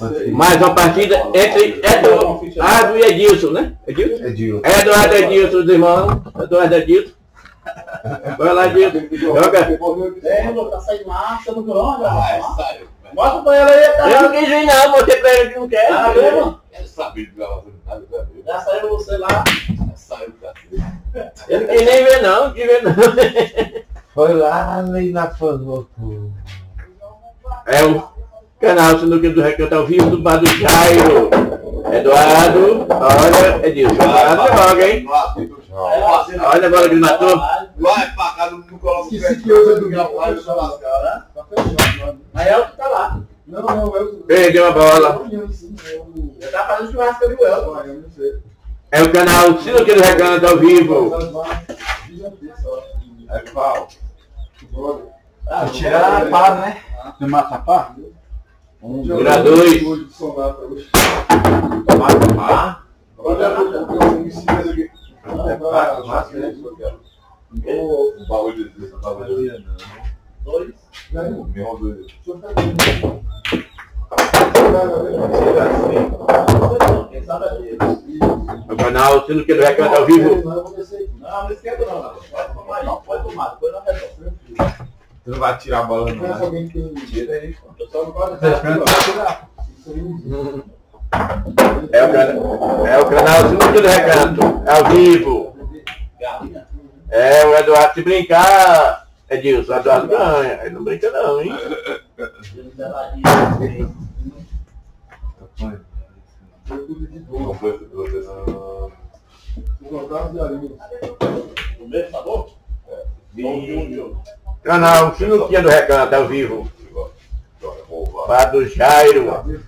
Mais uma partida entre Eduardo e Edilson, né? Edilson? Eduardo e Edilson, os irmãos. Eduardo e Edilson. Vai lá, Edilson. Joga. Tá saindo massa no grão, saiu. Mostra pra ela aí, cara. Eu não quis vir não, mostrei pra ele que não quer. Ah, mesmo? Quero saber de gravar nada. Já saiu você lá. Já saiu da Eu não quis nem ver não, não quis ver não. Foi lá ali na Fanoto. É o canal Sinuca do Recanto ao vivo do Bar do Jairo. Eduardo, olha, Edilson. Eduardo joga, hein? Olha a bola que ele matou. Vai pra cá, não coloca o pé. Esqueci que hoje é domingo, vai deixar lascar, né? Tá fechado. Mas é o que tá lá. Não, eu... Perdeu a bola. Já tá fazendo churrasco ali, o Elton. É o canal Sinuca do Recanto ao vivo. É pau. Tirar a pá, né? Você mata a pá? Dura 2. Mata a pá? Olha, eu me ensino aqui. É pá, mata, né? O bagulho desse, o bagulho desse. 2. Meu Deus. Quem sabe é dele. O canal Sinuca do Recanto ao vivo. Não esquenta não. Pode tomar aí, pode tomar. Depois não resolve. Você não vai tirar a bola não, né? Tira aí. Eu só não gosto Você tá esperando pra tirar. É o canal Sinuca do Recanto, ao vivo. É, o Eduardo, se brincar, Edilson, o Eduardo ganha. Ele não brinca não, hein? O mesmo sabor? Canal Sinuquinha do Recanto, ao vivo. Bar do Jairo.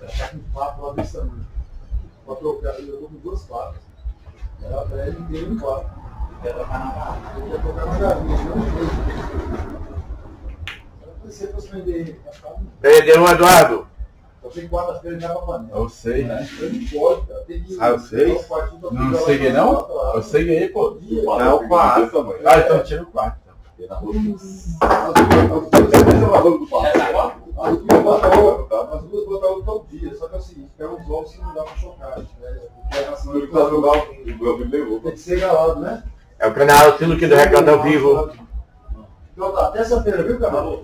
Eu tô com 2 fatos. Ela pede inteiro em 4. Quer trocar na garrafa? Eu ia trocar na galinha, não sei. Se fosse vender. Perdeu um, Eduardo. Eu tenho quarta-feira já pra panela. Eu sei, né? Eu não pode, cara. Tem que. Ah, eu sei? Não sei quem não? Eu sei quem, pô. Não, o 4. Ah, então tira o 4. As duas botam todo dia, só que é o seguinte, pega os ovos que não dá pra chocar, né? Porque a ração tem que ser galado, né? É o canal Sinuquinha do Recanto, ao vivo. Então tá, terça-feira, viu, cara?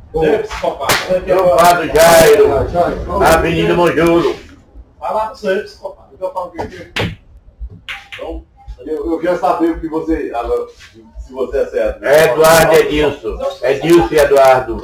No Bar do Jairo, na Avenida Monjolo. Vai lá pro seu psicopata. Eu falo o quê? Então, eu quero saber o que você... Se você é certo. É Eduardo e Edilson. Edilson e Eduardo.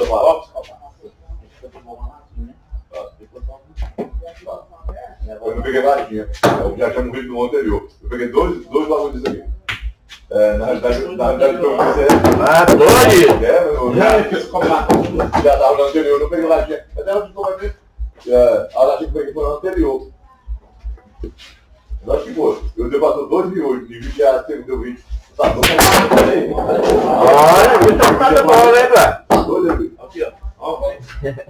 Eu não peguei latinha. Eu já tinha morrido no anterior. Eu peguei dois bagulhos disso aqui. Na realidade, eu pensei... Ah, dois? Já estava no anterior, eu não peguei latinha. Até eu como ver. A latinha que eu peguei foi no anterior. Eu acho que foi. Eu dei passou 2 miúdos, de 20 reais, deu 20. Tá doido? Olha, muito obrigado, bola, hein, velho? Tá doido, amigo? Aqui, ó. Vai.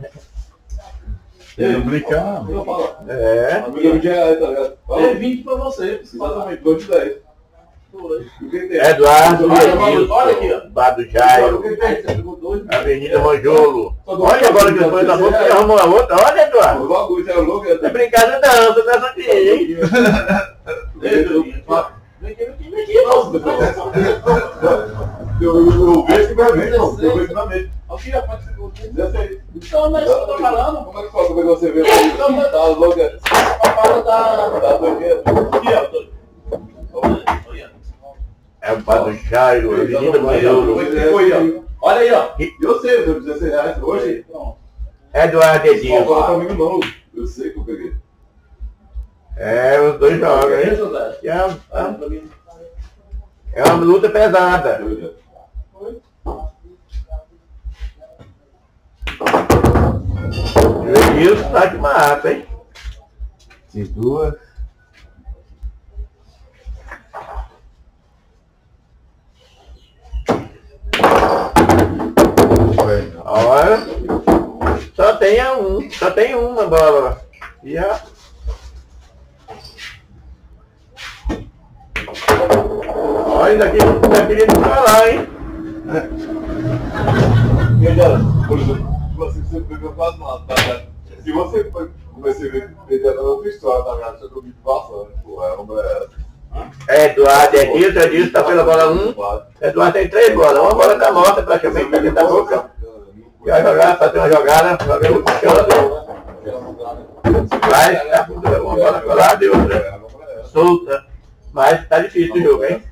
Não brincar. É. Deu 20 reais, tá ligado? Dei 20 pra você. Exatamente, 2 de 10. Eduardo e Edilson. Olha aqui, ó. Bar do Jairo, Avenida Monjolo. Olha agora que foi na boca e arrumou a outra. Olha, Eduardo. O bagulho é louco, Não é brincadeira não, tô nessa aqui, hein? Eu vejo que vai ver, não. Eu vejo que vai ver. Aqui, ó, pode ser. Já sei. Então, mas eu tô falando. Como é que faz? Como é que você vê? Tá louco? Papai Tá doido? aqui, ó. É o Bar do Jairo, Avenida Monjolo. Olha aí, ó. Eu sei, eu dou 16 reais hoje. Eduardo e Não fala Edilson. comigo não. Eu sei que eu peguei. É, os dois jogam, hein? É uma luta pesada. O Edilson tá de mata, hein? De 2. Olha, só tem uma bola. E a... Olha, daqui ele não vai lá, hein? Por exemplo, você pegou quase nada, tá? Se você comecei a ver outra história, tá ligado? Só que eu vi bastante, pô. Eduardo, Edilson tá pela bola 1. Eduardo tem 3 bolas. Uma bola tá morta praticamente dentro da boca. Vai jogar, fazer uma jogada, fazer um funciona. Vai, tá com uma bola colada e outra solta. Mas tá difícil o jogo, hein?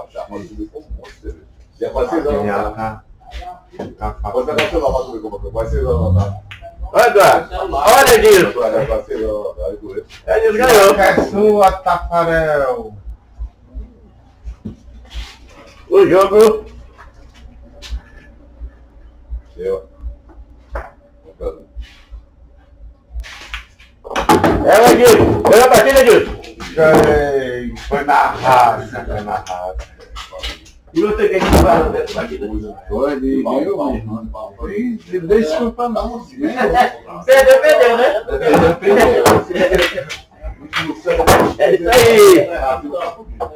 Já faz 6 anos. Pode pegar o celular pra ver como é. Vai 6 anos, tá? Olha, Eduardo. Olha, Edilson. Edilson ganhou. É sua, Tafarel. O jogo. É o Edilson. Ganhou a partida, Edilson. Ganhei. Foi na raça, foi na raça. E você quem está falando dessa partida? Foi de eu mesmo. Desculpa não. Perdeu, né? Perdeu. É isso aí.